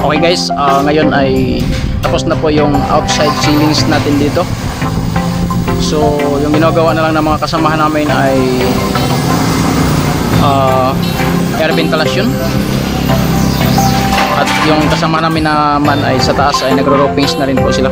Okay guys, ngayon ay tapos na po yung outside ceilings natin dito. So yung ginagawa na lang ng mga kasamahan namin ay air ventilation. At yung kasama namin naman ay sa taas ay nagro-roofings na rin po sila.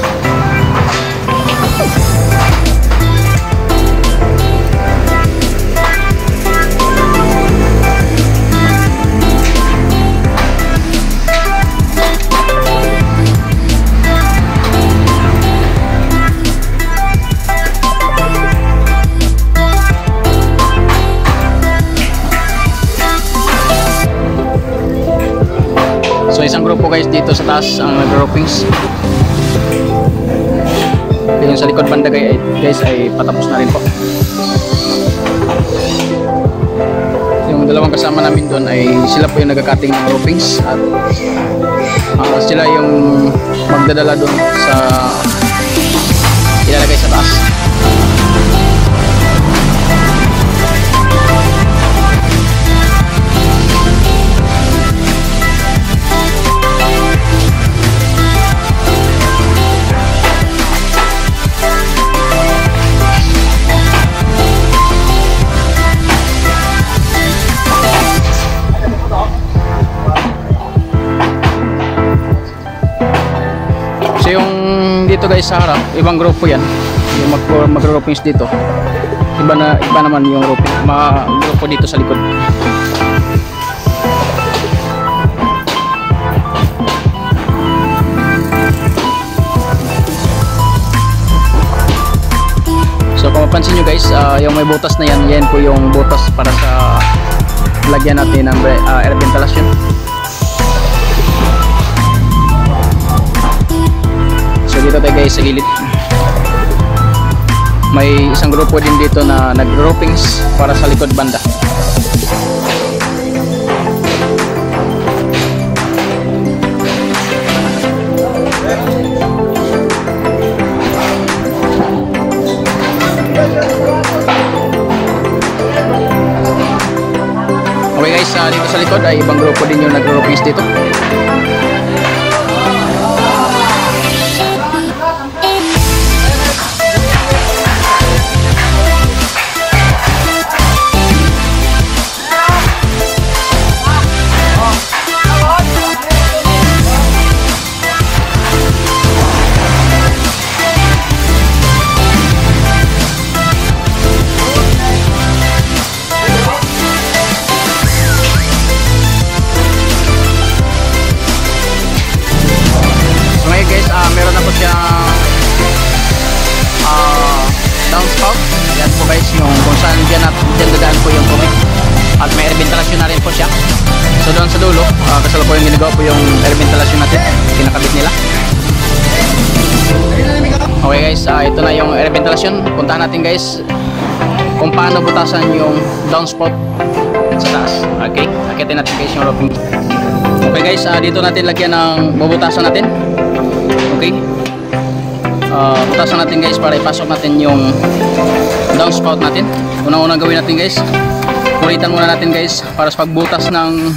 So isang grupo guys dito sa taas ang nag-roofings. Yung sa likod banda guys ay patapos na rin po. Yung dalawang kasama namin doon ay sila po yung nagka-cutting ng roofings at sila yung magdadala doon sa ilalagay sa taas. So yung dito guys sa harap, ibang grupo yan. Yung magro-roofings dito. Iba naman yung roofing, mga grupo dito sa likod. So kung mapansin nyo guys, yung may butas na yan po yung butas para sa lagyan natin ng air ventilation. Dito tayo guys sa gilid. May isang grupo din dito na nag-roofings para sa likod banda. Okay guys, dito sa likod ay ibang grupo din yung nag-roofings dito. Meron na po siyang downspout. Yan po guys yung kung saan dyan dadaan po yung tubig. At may air ventilation na rin po siya. So doon sa dulo, kasalukuyan ginagawa po yung air ventilation natin. Kinakabit nila. Okay guys, ito na yung air ventilation. Puntahan natin guys kung paano butasan yung downspout sa taas. Okay, akitin natin guys yung roofing. Okay guys, dito natin lagyan ng bubutasan natin. Okay, butasan natin guys para ipasok natin yung downspout natin. Unang-unang gawin natin guys, puritan muna natin guys para sa pagbutas ng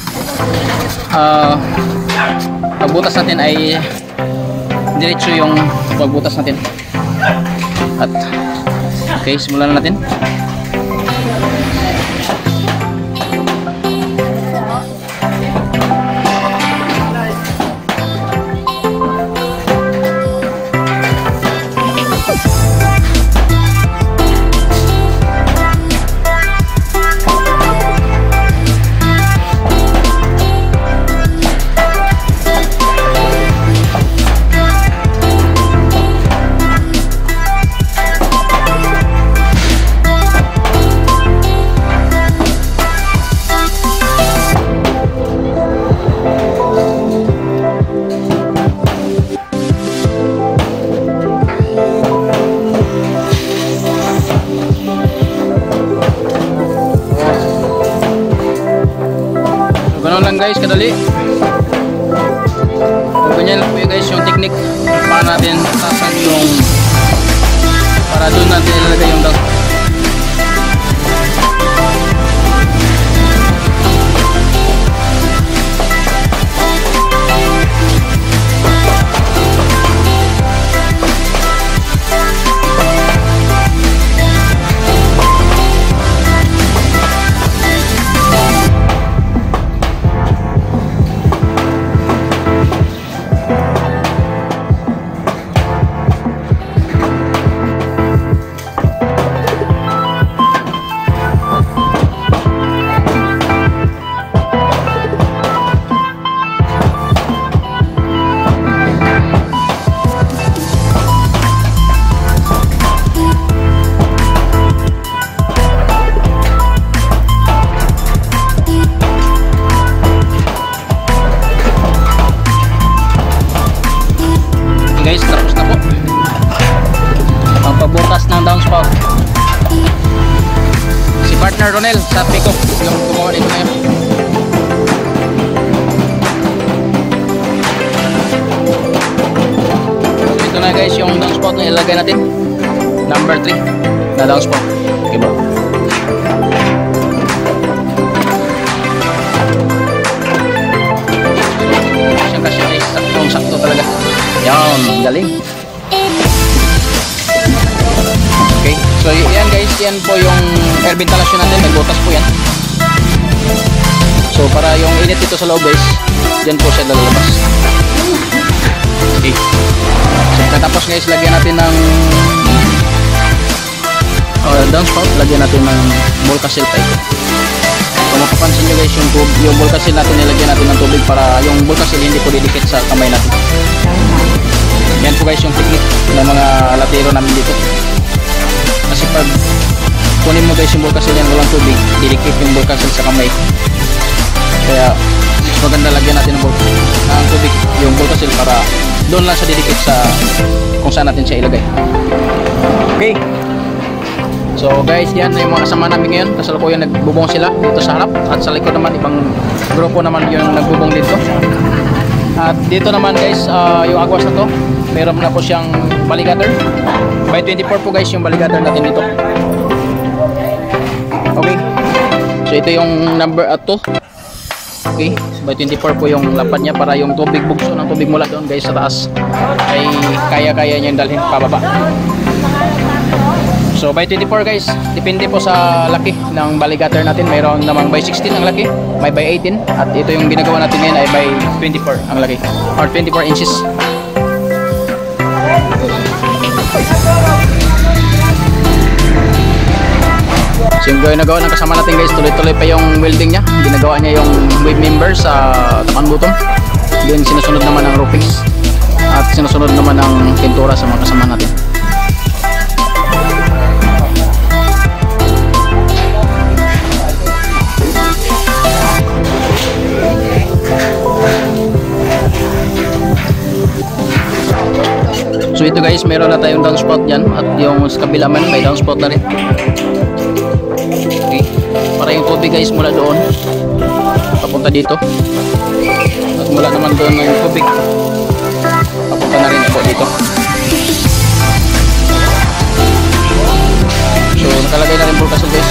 pagbutas natin ay diretso yung pagbutas natin. At okay, simulan na natin. Ganun lang guys, kadali. Ganyan lang po yun guys yung technique para natin tasan yung para doon natin ilalagay yung dog. Partner Ronel sa Peacock yung gumawa nito ngayon. So ito na guys yung downspout na ilagay natin. Number 3 na downspout. Okay bro. Siyang kasi guys, sakto talaga. Yan, galing. Okay, so yan guys, yan po yung air ventilation natin, may butas po yan. So para yung init dito sa loob guys, dyan po siya lalabas. Okay, so tapos guys, lagyan natin ng downspout, lagyan natin ng Volcasil pipe. So mapapansin nyo guys, yung Volcasil natin, nilagyan natin ng tubig para yung Volcasil hindi po didikit sa kamay natin. Yan po guys yung technique ng mga latero namin dito. Kasi pag kunin mo guys yung Volcasil yan, walang tubig, didikit yung Volcasil sa kamay. Kaya mas maganda lagyan natin ng tubig yung Volcasil para doon lang sa didikit sa kung saan natin siya ilagay. Okay, so guys, yan yung mga kasama namin ngayon. Kasalukuyan nagbubong sila dito sa harap, at sa likod naman ibang grupo naman yung nagbubong dito. At dito naman guys, yung agwas na to, meron na po siyang baligator. By 24 po guys yung baligator natin dito. Okay, so ito yung number 2. Okay, so by 24 po yung lapad niya para yung tubig, bugso ng tubig mula doon guys sa taas ay kaya-kaya niya yung dalhin pababa. So by 24 guys, depende po sa laki ng baligator natin. Mayroon namang by 16 ang laki, may by 18, at ito yung ginagawa natin ngayon ay by 24 ang laki, or 24 inches. So yung ginagawa ng kasama natin guys, tuloy-tuloy pa yung welding niya. Ginagawa niya yung wave member sa tapan butong. Then sinusunod naman ang roofings, at sinusunod naman ang pintura sa mga kasama natin. So ito guys, meron na tayong downspout dyan, at yung sa kabila man may downspout na rin. Okay, para yung tubig guys mula doon papunta dito, at mula naman doon yung tubig papunta na rin po dito. So nakalagay na rin Volcasil guys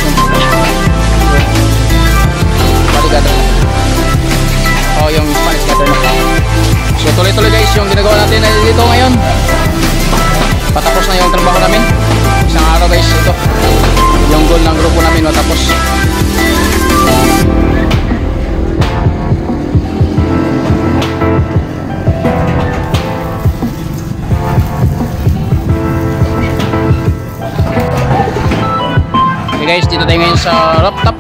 yung baligator, yung Spanish gutter na. So tuloy-tuloy guys yung ginagawa natin ay dito ngayon. Patapos na yung trabaho namin. Isang araw guys ito. Yung goal ng grupo namin matapos. Okay guys, dito tayo ngayon sa rooftop.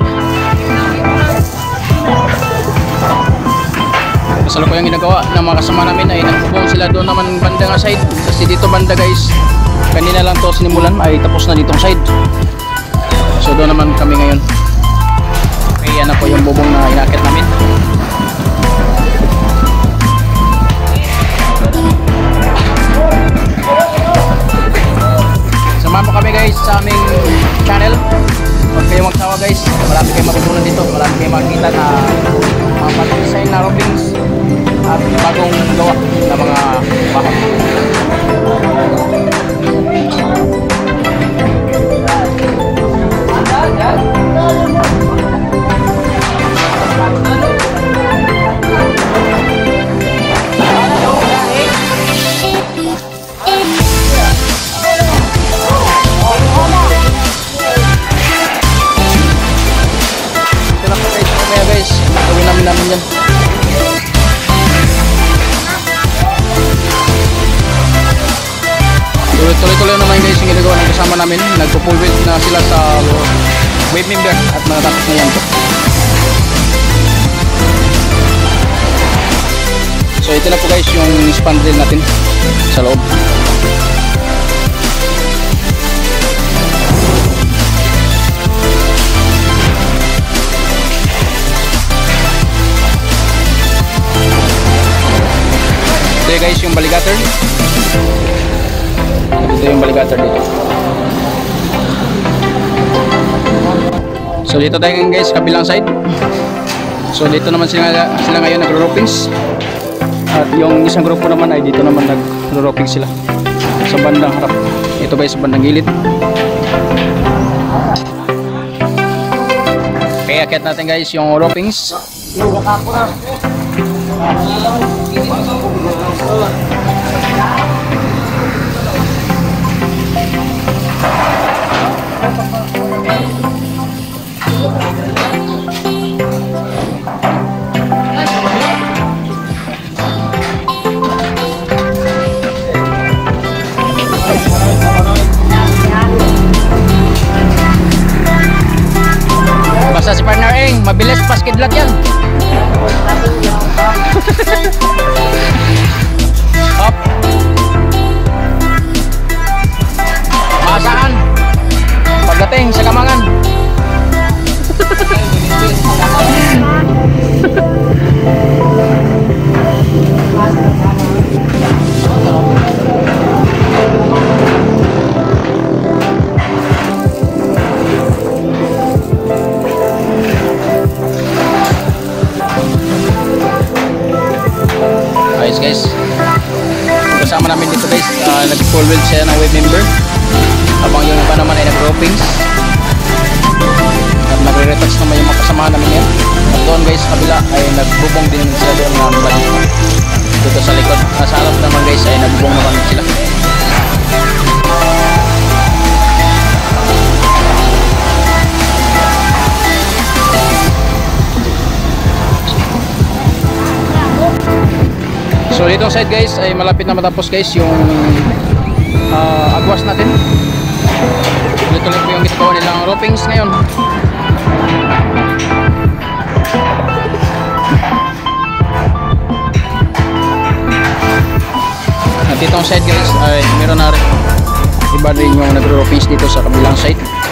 Kasalukuyan ginagawa ng mga kasama namin ay nagbubong sila doon naman banda nga side. Kasi dito banda guys, kanina lang to sinimulan, ay tapos na ditong side. So doon naman kami ngayon. Okay, yan na po yung bubong na inakit namin. Samahan po kami guys sa aming channel. Huwag kayong magsawa guys, marami kayong matutunan dito, marami kayong makikita na mga pag-design na roofings at bagong gawa na mga bahay. Namin yan. Tuloy-tuloy naman guys yung ginagawa ng kasama namin. Nagpo-full weld na sila sa wave member at matatapos na yan po. So ito na po guys yung spandrel natin sa loob. Ito guys yung baligator. Ito yung baligator dito. So dito tayo ngayon guys, kabilang side. So dito naman sila ngayon nagro-ropings. At yung isang grupo naman ay dito naman nagro-roping sila sa bandang harap. Ito guys, sa bandang gilid. Okay, akit natin guys yung ropings. Basta si partner Eng, mabilis pas kidlat yan. Hop. Masaan pagdating sa Kamangan. Guys, kasama namin dito guys, nag-full wheel siya ng wave member habang yung iba naman ay nag-ropings at nagre-retouch naman yung mga kasamahan namin yan. At doon guys, kabila ay nagbubong din sila doon ng balik dito sa likod. Sa harap naman guys ay nagbubong naman sila. So ditong side guys ay malapit na matapos guys yung agwas natin. Dito lang po yung ginagawa nilang ropings ngayon. At ditong side guys ay meron na rin iba rin yung nagro-ropings dito sa kabilang side.